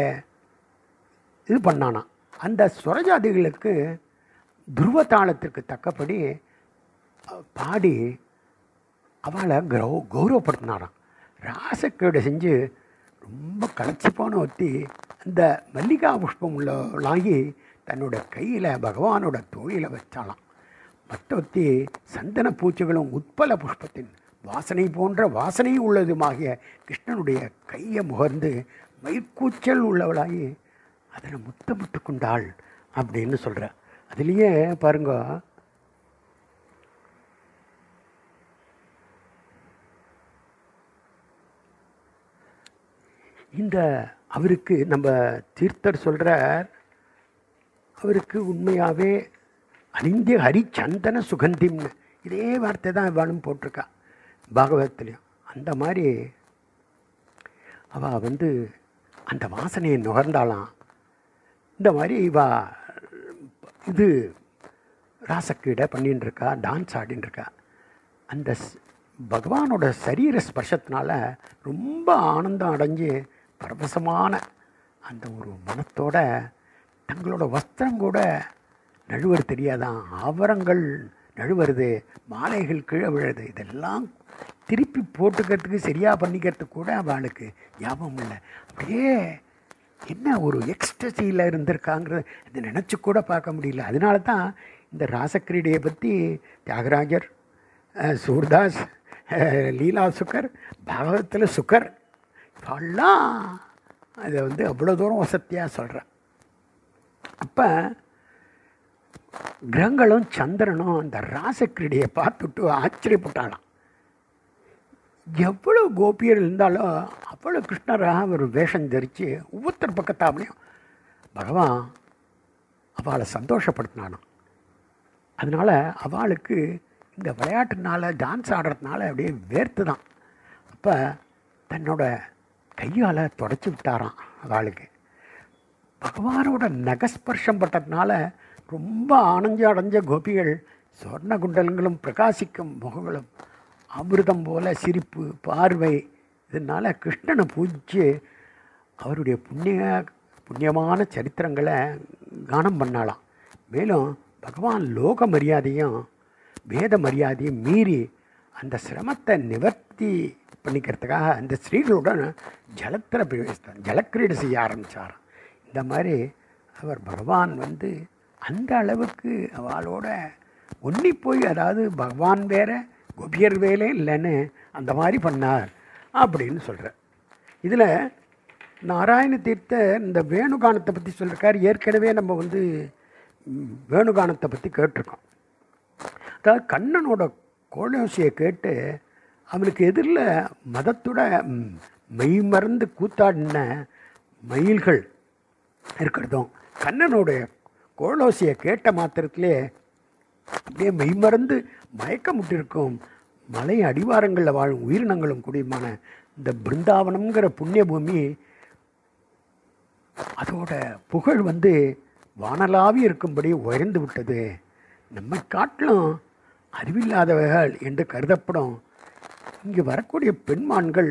இது பண்ணானா. அந்த ஸ்வரஜாதிகளுக்கு துருவத்தாளத்திற்கு தக்கபடி பாடி அவளை கௌரவப்படுத்தினாராம். ராசக்கேடு செஞ்சு ரொம்ப களைச்சி போன ஒத்தி அந்த மல்லிகா புஷ்பம் உள்ளாகி தன்னோட கையில் பகவானோட தோளில் வச்சாலாம். மற்ற ஒத்தி சந்தன பூச்சிகளும் உட்பல புஷ்பத்தின் வாசனை போன்ற வாசனை உள்ளதுமாகிய கிருஷ்ணனுடைய கையை முகர்ந்து மயிர்கூச்சல் உள்ளவளாகி அதில் முத்தமிட்டு கொண்டாள் அப்படின்னு சொல்கிற. அதுலேயே பாருங்க, இந்த அவருக்கு நம்ம தீர்த்தர் சொல்கிறார், அவருக்கு உண்மையாகவே அனிந்திய ஹரிச்சந்தன சுகந்திம்னு இதே வார்த்தை தான் இவாளும் போட்டிருக்கா பாகவதத்துலேயும். அந்த மாதிரி அவள் அந்த வாசனையை நுகர்ந்தாலாம். இந்த மாதிரி இவா இது ராசக்கீடை பண்ணின்னு இருக்கா, டான்ஸ் ஆடின்னு இருக்கா. அந்த பகவானோட சரீர ஸ்பர்ஷத்தினால ரொம்ப ஆனந்தம் அடைஞ்சு பரவசமான அந்த ஒரு மனத்தோட தங்களோட வஸ்திரம் கூட நழுவது தெரியாதான், ஆபரங்கள் நழுவுறது, மாலைகள் கீழே விழுது, இதெல்லாம் திருப்பி போட்டுக்கிறதுக்கு சரியாக பண்ணிக்கிறதுக்கு கூட அவளுக்கு ஞாபகம் இல்லை. அப்படியே என்ன ஒரு எக்ஸ்டசியில் இருந்திருக்காங்கிறது இதை நினச்சி கூட பார்க்க முடியல. அதனால தான் இந்த ராசக்கிரீடையை பற்றி தியாகராஜர், சூர்தாஸ், லீலா சுக்கர், பாகவத்தில் சுக்கர் இவெல்லாம் அதை அவ்வளோ தூரம் வசதியாக சொல்கிறேன். அப்போ கிரகங்களும் சந்திரனும் அந்த ராசக்கிரீடையை பார்த்துட்டு ஆச்சரியப்பட்டாலாம். எவ்வளோ கோபியர் இருந்தாலும் அவ்வளோ கிருஷ்ணராக ஒரு வேஷம் தரித்து ஒவ்வொருத்தர் பக்கத்தாமலையும் பகவான் அவளை சந்தோஷப்படுத்தினானோ. அதனால் அவளுக்கு இந்த விளையாட்டுனால, டான்ஸ் ஆடுறதுனால அப்படியே வேர்த்து தான். அப்போ தன்னோட கையால் தொடச்சி விட்டாராம் அவளுக்கு. பகவானோட நகஸ்பர்ஷம் பட்டதுனால ரொம்ப அடைஞ்ச கோபிகள் சொர்ண குண்டலங்களும் பிரகாசிக்கும் முகங்களும் அமிர்தம் போல சிரிப்பு பார்வை, இதனால் கிருஷ்ணனை பூஜித்து அவருடைய புண்ணியமான சரித்திரங்களை கானம் பண்ணாலாம். மேலும் பகவான் லோக மரியாதையும் வேத மரியாதையும் மீறி அந்த சிரமத்தை நிவர்த்தி பண்ணிக்கிறதுக்காக அந்த ஸ்ரீகளுடன் ஜலத்தில் பிரவேசித்தார், ஜலக்கிரீடை செய்ய ஆரம்பித்தார். இந்த மாதிரி அவர் பகவான் அந்த அளவுக்கு அவளோட ஒன்றி போய், அதாவது பகவான் வேறு கோபியர் வேலே இல்லைன்னு அந்த மாதிரி பண்ணார் அப்படின்னு சொல்கிறார். இதில் நாராயண தீர்த்தர் இந்த வேணுகானத்தை பற்றி சொல்லியிருக்கார். ஏற்கனவே நம்ம வேணுகானத்தை பற்றி கேட்டிருக்கோம். அதாவது கண்ணனோட கோலோசியை கேட்டு அவனுக்கு எதிரில் மதத்தோட மெய்மறந்து கூத்தாடின மயில்கள் இருக்கிறதும், கண்ணனுடைய கோலோசியை கேட்ட மாத்திரத்திலே அப்படியே மெய்மறந்து மயக்கமுட்டிருக்கும் மலை அடிவாரங்களில் வாழும் உயிரினங்களும் கூடியமான இந்த பிருந்தாவனம்ங்கிற புண்ணிய பூமி, அதோட புகழ் வானலாவி இருக்கும்படி உயர்ந்து விட்டது. நம்மை காட்டிலும் அறிவில்லாதவர்கள் என்று கருதப்படும் இங்கே வரக்கூடிய பெண்மான்கள்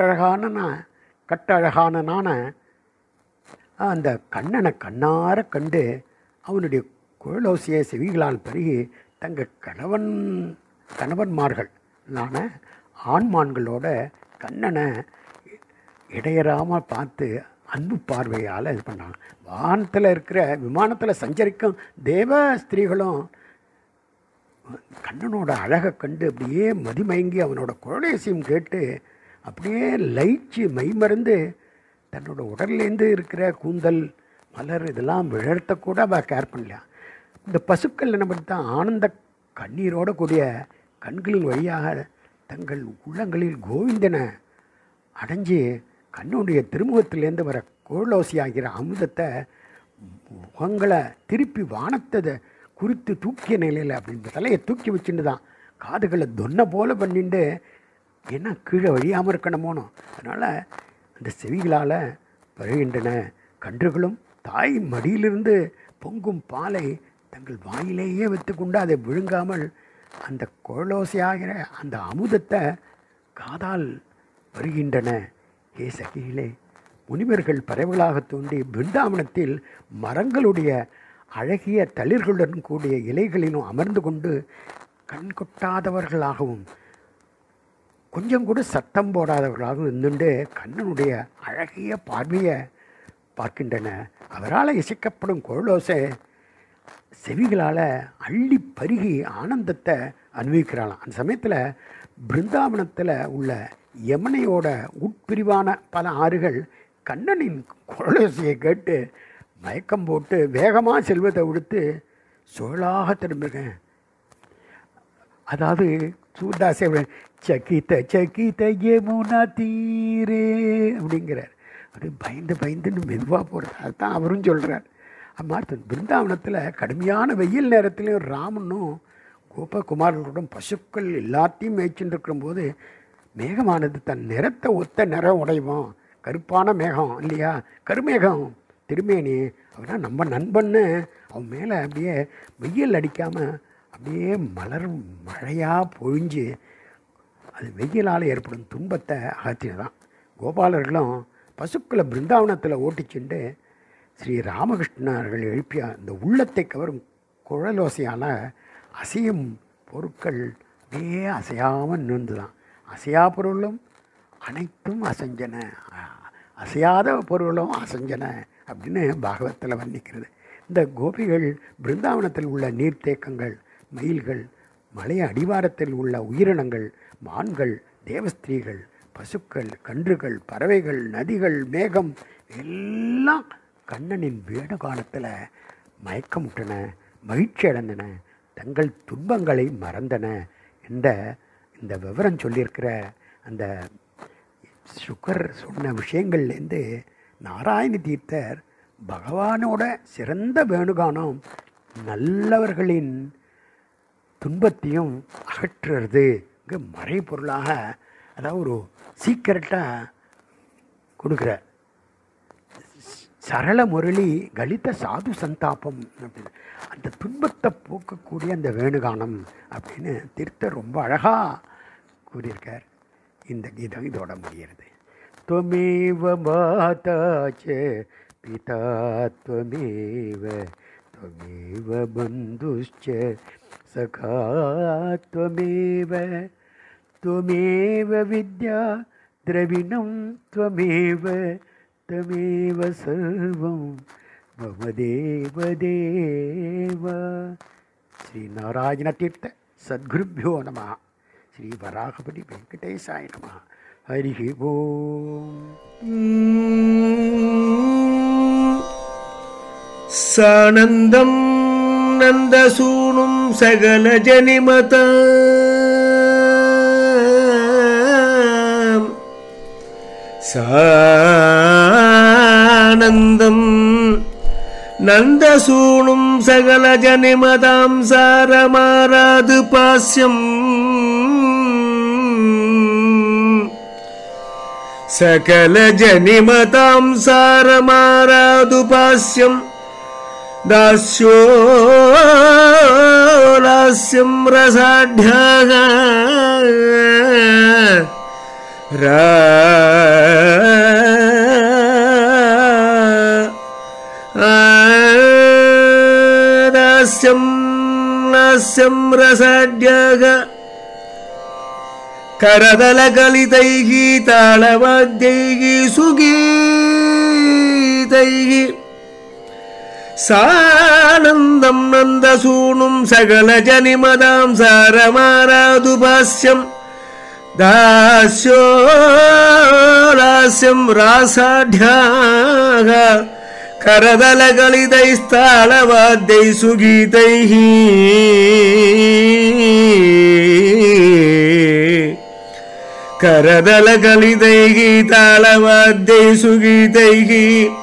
கட்டழகான அந்த கண்ணனை கண்ணார கண்டு அவனுடைய குழலோசிய செவிகளால் பெருகி தங்கள் கணவன்மார்களான ஆண்மான்களோட கண்ணனை இடையறாமல் பார்த்து அன்பு பார்வையால் இது பண்ணாங்க. வானத்தில் இருக்கிற விமானத்தில் சஞ்சரிக்கும் தேவ ஸ்திரீகளும் கண்ணனோட அழகை கண்டு அப்படியே மதிமயங்கி அவனோட குழலேசியம் கேட்டு அப்படியே லயிச்சு மெய்மறந்து தன்னோட உடல்லேருந்து இருக்கிற கூந்தல் மலர் இதெல்லாம் விழறத்தக்கூட அவள் கேர் பண்ணல. இந்த பசுக்கள் என்ன பண்ணித்தான் ஆனந்த கண்ணீரோடு கூடிய கண்களின் வழியாக தங்கள் உள்ளங்களில் கோவிந்தனை அடைஞ்சி கண்ணுடைய திருமுகத்திலேருந்து வர கோலோசி ஆகிற அமுதத்தை முகங்களை திருப்பி வானத்தை குறித்து தூக்கிய நிலையில் அப்படின்ற தலையை தூக்கி வச்சுட்டு தான் காதுகளை தொன்னை போல பண்ணிட்டு ஏன்னா கீழே வழியாமல் இருக்கணுமோனோ. அதனால் அந்த செவிகளால் வருகின்றன. கன்றுகளும் தாய் மடியிலிருந்து பொங்கும் பாலை தங்கள் வாயிலேயே வைத்துக்கொண்டு அதை விழுங்காமல் அந்த கோலோசையாகிற அந்த அமுதத்தை காதால் வருகின்றன. ஏ சகிகளே, முனிவர்கள் பறவைகளாக தோன்றி பிருந்தாவனத்தில் மரங்களுடைய அழகிய தளிர்களுடன் கூடிய இலைகளிலும் அமர்ந்து கொண்டு கண் கொட்டாதவர்களாகவும் கொஞ்சம் கூட சத்தம் போடாதவர்களாகவும் இருந்துட்டு கண்ணனுடைய அழகிய பார்வையை பார்க்கின்றன. அவரால் இசைக்கப்படும் குழலோசை செவிகளால் அள்ளி பருகி ஆனந்தத்தை அனுபவிக்கிறாளாம். அந்த சமயத்தில் பிருந்தாவனத்தில் உள்ள யமுனையோட உட்பிரிவான பல ஆறுகள் கண்ணனின் குழலோசையை கேட்டு மயக்கம் போட்டு வேகமாக செல்வத்தை விடுத்து சோழாக திரும்புகிறேன். அதாவது சூர்தாசே சக்கித்த சக்கித்த யமுனா தீரே அப்படிங்கிறார். அது பயந்துன்னு மெதுவாக போகிறது. அதுதான் அவரும் சொல்கிறார். அம்மாதிரி பிருந்தாவனத்தில் கடுமையான வெயில் நேரத்துலையும் ராமனும் கோபகுமாரர்களுடன் பசுக்கள் எல்லாத்தையும் மேய்ச்சின்னு இருக்கும்போது மேகமானது தன் நிறத்தை ஒத்த நிறம் உடைவோம். கருப்பான மேகம் இல்லையா, கருமேகம் திருமேனி அவனா நம்ம நண்பன்னு அவன் மேலே அப்படியே வெயில் அடிக்காமல் அப்படியே மலரும் மழையாக பொழிஞ்சு அது வெயிலால் ஏற்படும் துன்பத்தை அகற்றினதான். கோபாலர்களும் பசுக்களை பிருந்தாவனத்தில் ஓட்டிச்சுண்டு ஸ்ரீ ராமகிருஷ்ணர்கள் எழுப்பிய அந்த உள்ளத்தை கவரும் குழலோசையால் அசையும் பொருட்கள் அப்படியே அசையாமல் நின்று தான். அசையா பொருளும் அனைத்தும் அசைஞ்சன, அசையாத பொருளும் அசைஞ்சன அப்படின்னு பாகவத்தில் வர்ணிக்கிறது. இந்த கோபிகள் பிருந்தாவனத்தில் உள்ள நீர்த்தேக்கங்கள், மயில்கள், மலை அடிவாரத்தில் உள்ள உயிரினங்கள், மான்கள், தேவஸ்திரீகள், பசுக்கள், கன்றுகள், பறவைகள், நதிகள், மேகம் எல்லாம் கண்ணனின் வேணுகாலத்தில் மயக்கமுட்டன, மகிழ்ச்சி அடைந்தன, தங்கள் துன்பங்களை மறந்தன என்ற இந்த விவரம் சொல்லியிருக்கிற அந்த சுகர் சொன்ன விஷயங்கள்லேருந்து நாராயண தீர்த்தர் பகவானோட சிறந்த வேணுகானம் நல்லவர்களின் துன்பத்தையும் அகற்றுறது மறைபொருளாக, அதாவது ஒரு சீக்கிரட்டாக கொடுக்குற சரள முரளி கலித சாது சந்தாபம் அப்படின்னு அந்த துன்பத்தை போக்கக்கூடிய அந்த வேணுகானம் அப்படின்னு திருத்தர் ரொம்ப அழகாக கூறியிருக்கார். இந்த கீதம் இதோட முடிகிறது. त्वमेव माता च पिता त्वमेव त्वमेव बन्धुश्च सखा त्वमेव त्वमेव विद्या द्रविणं त्वमेव त्वमेव सर्वं मम देवदेव. श्री नारायण तीर्थ सद्गुरुभ्यो नमः. श्री वराहपति वेंकटेशाय नमः. हरि ओम. सानंदं नंदसूनुं सकल जनिमता सानंदं नंदसूनुं सकल जनिमतां सारमाराधु पास्यं सकल जनिमतां सारमाराधुपास्यं दास्यो लास्यं रसाढ्यः दास्यं लास्यं रसाढ्यः करदलकलितैः तालवाद्यैः सुगीतैः सानन्दं नन्दसूनुं सकलजनिमदां सारमाराधुपास्यं दास्यो लास्यं रासाढ्याः करदलकलितैस्तालवाद्यैः सुगीतैः करदलकलितैः तालवाद्यैः सुगीतैः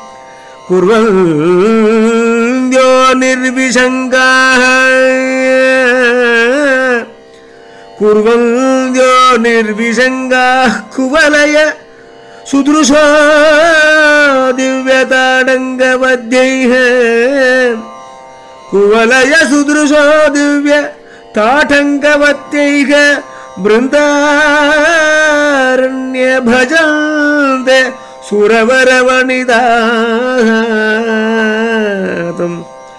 कुर्वन्त्यो निर्विशङ्काः कुर्वन्त्यो निर्विशङ्काः कुवलय सुदृशो दिव्यताडङ्गपद्यैः कुवलय सुदृशो दिव्य ताटङ्गपद्यैः बृन्दारण्य भजन्ते सुरवरवनितास्तं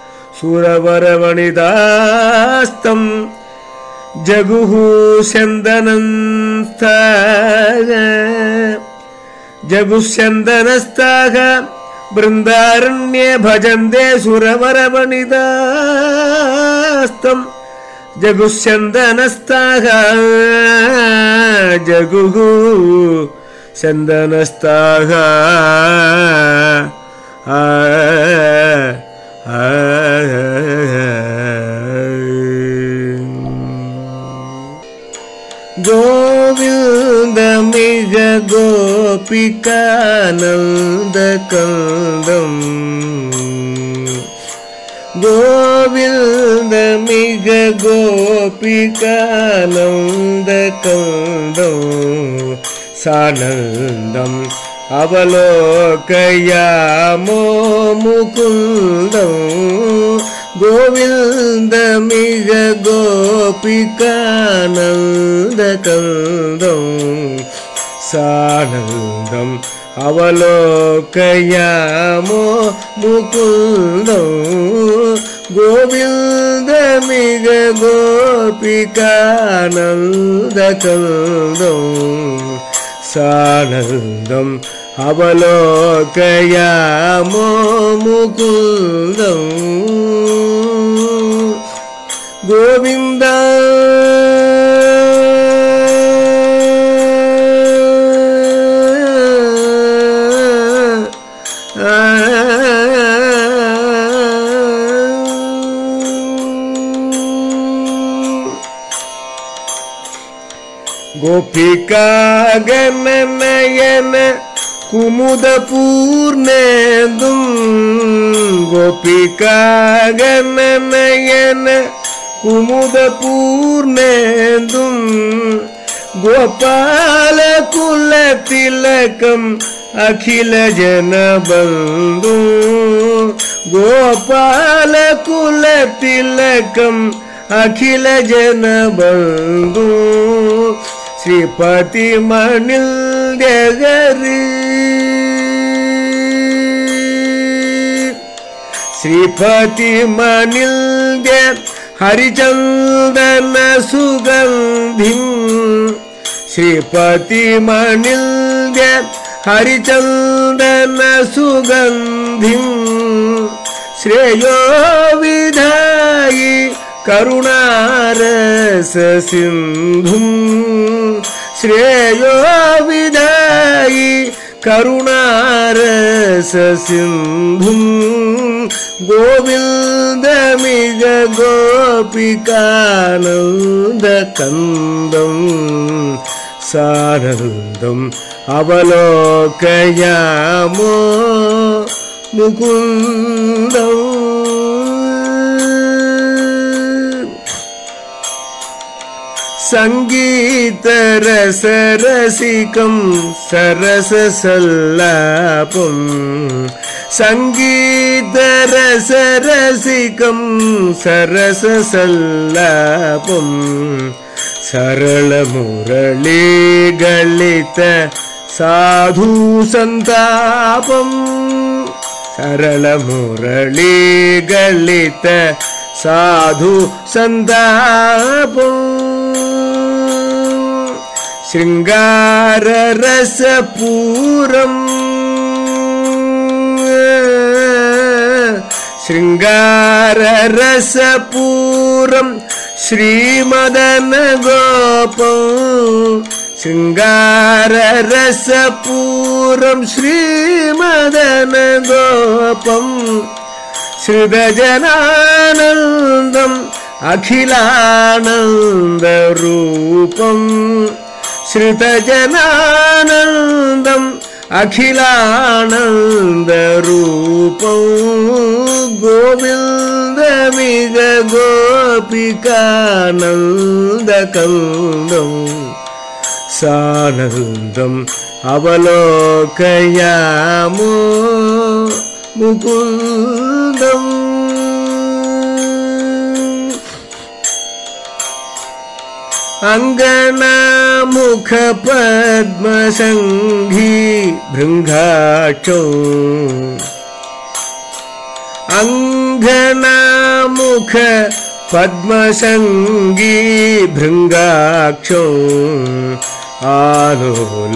सुरवरवनितास्तं जगुः स्यन्दनस्ताः जगुस्यन्दनस्ताः बृन्दारण्ये भजन्ते सुरवरवनितास्तं जगुस्यन्दनस्ताः जगुः स्यन्दनस्ताः गोविन्दमिह गोपिकानन्दकन्दं गोविन्दमिह गोपिकानन्दकन्दं सानन्दम् अवलोकयामो मुकुन्दं गोविन्दमिह गोपिकानन्दकन्दं सानन्दम् अवलोकयामो मुकुन्दं गोविन्दमिह गोपिकानन्दकन्दं सानन्दम् अवलोकयामो मुकुन्दं गोविन्द गोपिका गणनयन कुमुदपूर्णेन्दुं गोपिकागणनयन कुमुदपूर्णेन्दुं गोपालकुलतिलकम् अखिलजनबन्धु गोपालकुलतिलकम् अखिलजनबन्धु श्रीपतिमनिल्यगरि श्रीपतिमनिल्य हरिचन्दन सुगन्धिं श्रीपतिमनिल्य हरिचन्दन सुगन्धिं श्रेयो विधायि करुणारस सिन्धुं श्रेयो विधायि करुणारस सिन्धुं गोविन्दमिग गोपिकानन्दकन्दं सानन्दम् अवलोकयामो मुकुन्दम् संगीतरसरसिकं सरससल्लापं संगीतरसरसिकं सरससल्लापं सरलमुरलीगलित साधु संतापं सरलमुरलीगलित साधु संतापं शृंगाररसपूरम् शृंगाररसपूरम् श्रीमदनगोपं शृंगाररसपूरम् श्रीमदनगोपं श्रुतजनानन्दम् अखिलानन्दरूपम् श्रुतजनानन्दम् अखिलानन्दरूपं गोविन्दमिग गोपिकानन्दकन्दं सानन्दम् अवलोकयामो मुकुन्दम् अङ्गनामुखपद्मसङ्घी भृङ्गाक्षौ अङ्गनामुख पद्मसङ्गी भृङ्गाक्षौ आलोल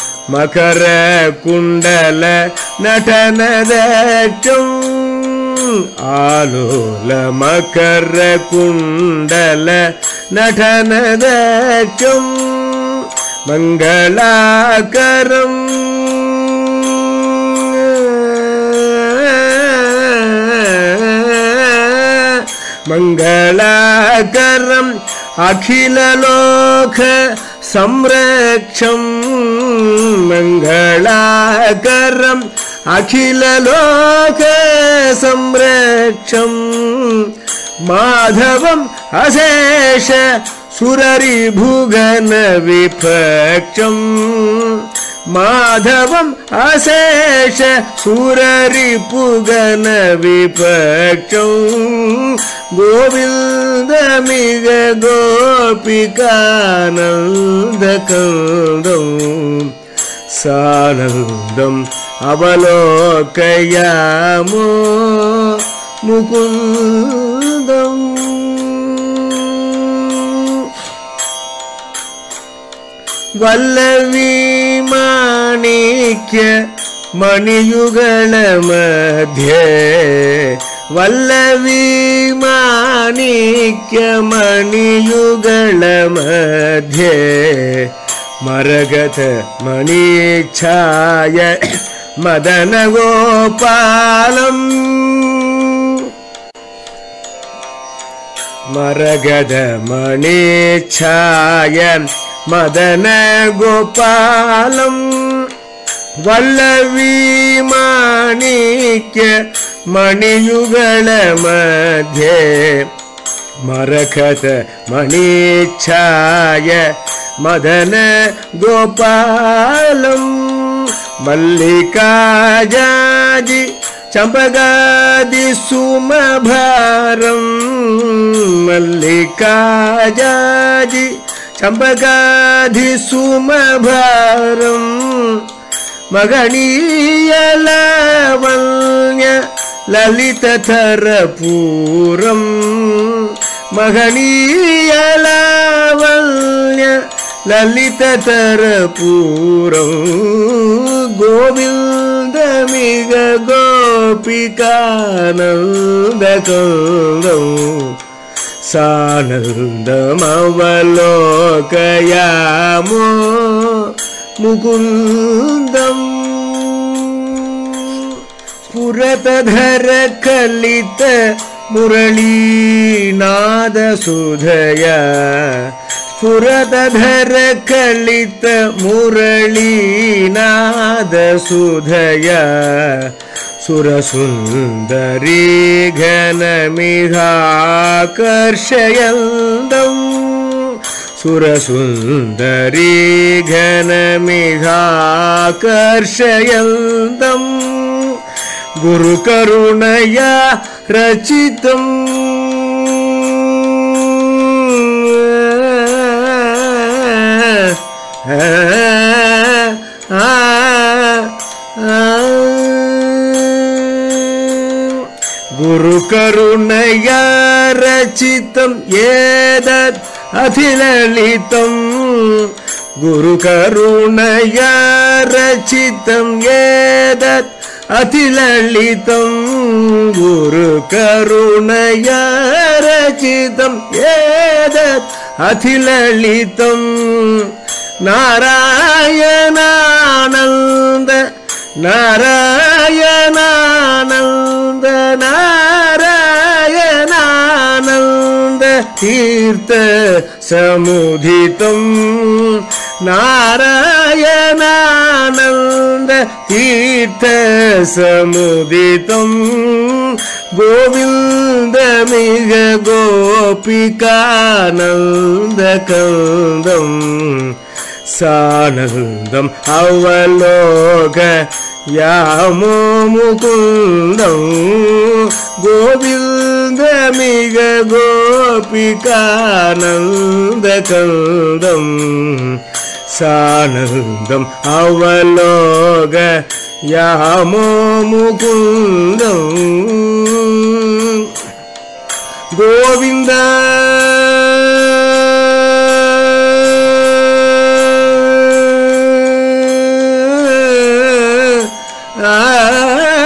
मकरकुण्डल नटनदक्षौ आलोल मकरकुण्डल नटनदक्षौ मङ्गलाकरम् मङ्गलाकरम् अखिललोक संरक्षम् मङ्गलाकरम् अखिललोक संरक्षम् माधवम् अशेष सुररिभुगन विपक्षम् माधवम् अशेष सुररिपुगन विपक्षम् गोविन्दमिग गोपिकानन्दकन्दं सानन्दम् अवलोकयामो मुकुन्दम् वल्लवी माणिक्य मणियुगल मध्ये वल्लवी माणिक्य मणियुगल मध्ये मरगत मणिच्छाय मदन गोपालम् मरगद मणिच्छाय मदन गोपालम् ವಲ್ಲವಿ ಮಾಣಿಕ್ಯ ಮಣಿಯುಗಳ ಮಧ್ಯೆ ಮರಕತ ಮಣಿಚ್ಛಾಯ ಮದನ ಗೋಪಾಲಂ ಮಲ್ಲಿಕಾಜಾಜಿ ಚಂಪಗಾದಿ ಸುಮಭಾರಂ ಮಲ್ಲಿಕಾಜಾಜಿ ಚಂಪಗಾದಿ ಸುಮಭಾರಂ ಮಗಣೀಯ ಲಾವಣ್ಯ ಲಲಿತತರ ಪೂರಂ ಮಗಣೀಯ ಲಾವಣ್ಯ ಲಲಿತತರ ಪೂರಂ ಗೋವಿಂದ ಮಿಗ ಗೋಪಿಕಾನಂದಕಂದಂ ಸಾನಂದಮವಲೋಕಯಾಮೋ ಮುಕುಂದಂ ಪುರತಧರ ಕಲಿತ ಮುರಳೀನಾದ ಸುಧಯ ಪುರತಧರ ಕಲಿತ ಮುರಳೀನಾದ ಸುಧಯ ಸುರಸುಂದರಿ ಘನಮಿಹಾಕರ್ಷಯಂದಂ ಸುರಸುಂದರಿ ಘನಮಿಹಾಕರ್ಷಯಂದಂ ಗುರುಕರುಣಯ ರಚಿತಂ ಗುರುಕರುಣಯ ರಚಿತಂ ಏತದ್ ಅಧಿಲಲಿತಂ ಗುರುಕರುಣಯ ರಚಿತಂ ಏತದ್ ಅತಿಲಲಿತಂ ಗುರುಕರುಣಯ ರಚಿತಂ ಏತದ್ ಅತಿಲಲಿತಂ ನಾರಾಯಣಾನಂದ ನಾರಾಯಣಾನಂದ ನಾರಾಯಣಾನಂದ ತೀರ್ಥ ಸಮುದಿತಂ ನಾರಾಯಣಾನಂದ ತೀರ್ಥ ಸಮುದಿತಂ ಗೋವಿಂದ ಮಿಗ ಗೋಪಿಕಾನಂದಕಂದಂ ಸಾನಂದಂ ಅವಲೋಕ ಯಾಮೋ ಮುಕುಂದಂ ಗೋವಿಂದ ಮಿಗ ಗೋಪಿಕಾನಂದಕಂದಂ ಸಾನಂದಂ ಅವಲೋಕ ಯಾಮೋ ಮುಕುಂದಂ ಗೋವಿಂದ ಆ